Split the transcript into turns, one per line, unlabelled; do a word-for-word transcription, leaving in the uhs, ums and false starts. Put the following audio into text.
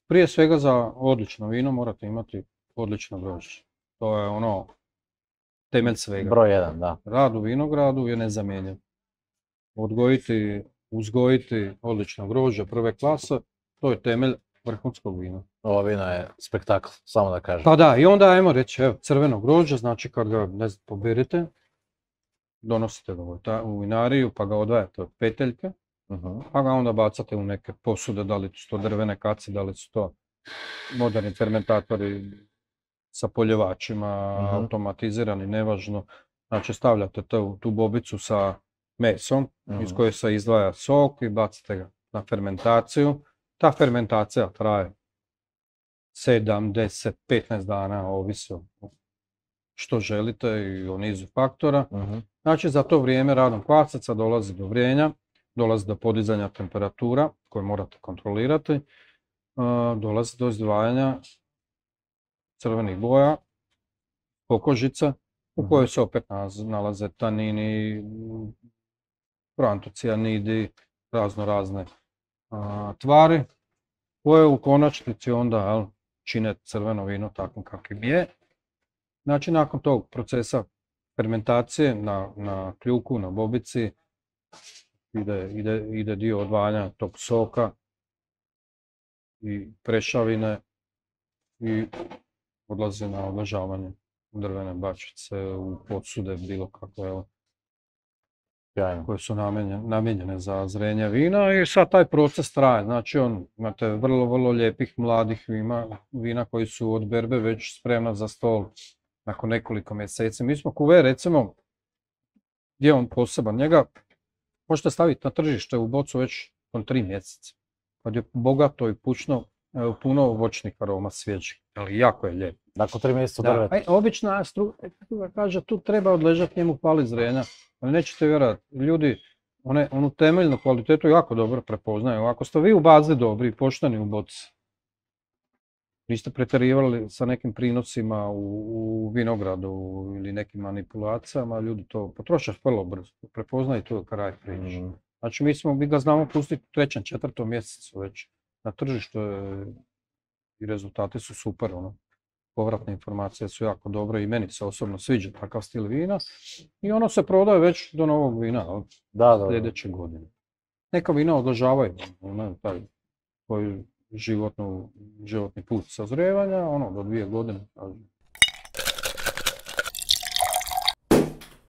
Prije svega za odlično vino morate imati odlično grožđe. To je ono temelj svega.
Broj jedan, da.
Rad u vinogradu je nezamjenjiv. Odgojiti, uzgojiti odlično grožđe prve klase, to je temelj vrhunskog vina.
Ovo vino je spektakl, samo da kažem.
Pa da, i onda ajmo reći, evo, crveno grožđe, znači kad ga, ne znam, poberete, donosite ga u ta- u vinariju, pa ga odvajate od peteljke,
Mhm.
pa ga onda bacate u neke posude, da li su to drvene kace, da li su to moderni fermentatori sa poljevačima,
Mhm.
automatizirani, nevažno. Znači stavljate to u tu bobicu sa mesom iz
Mhm.
koje se izdvaja sok i bacite ga na fermentaciju. Ta fermentacija traje sedam, deset, petnaest dana, ovisi o što želite i o nizu faktora.
Mhm.
Znači za to vrijeme radom kvasaca dolazi do vrenja, dolazi do podizanja temperatura koje morate kontrolirati, a, dolazi do izdvajanja crvenih boja, pokožica u kojoj se opet naz- nalaze tanini, proantocijanidi, razno razne a, tvari koje u konačnici onda jel, čine crveno vino takvim kakvim je. Znači nakon tog procesa fermentacije na, na kljuku, na bobici ide, ide, ide dio odvajanja tog soka i prešavine i odlazi na odležavanje u drvene bačvice, u posude, bilo kakve, evo,
Sjajno.
koje su namijenjene, namijenjene za zrenje vina i sad taj proces traje. Znači on, imate vrlo, vrlo lijepih mladih vina, vina koji su od berbe već spremna za stol nakon nekoliko mjeseci. Mi smo kuve, recimo, gdje je on poseban, njega možete staviti na tržište u bocu već on tri mjeseca. Kad je bogato i pučno, e, puno voćnih aroma svježih, ali jako je lijep.
Nakon tri mjeseca
Da,
drveta.
aj, obična struka kaže tu treba odležati, njemu fali zrenja. Ali nećete vjerovati, ljudi one, onu temeljnu kvalitetu jako dobro prepoznaju. Ako ste vi u bazi dobri i pošteni u boci, niste pretjerivali sa nekim prinosima u, u vinogradu ili nekim manipulacijama, ljudi to potroše vrlo brzo, prepoznaju to kraj priče.
Mhm.
Znači mi, smo, mi ga znamo pustiti u trećem, četvrtom mjesecu već na tržištu je, i rezultati su super. Ono. Povratne informacije su jako dobre i meni se osobno sviđa takav stil vina i ono se prodaje već do novog vina, jel,
Da, da, da.
sljedeće godine. Neka vina odležavaju, ono, taj koji životnu, životni put sazrijevanja, ono, do dvije godine, kažem.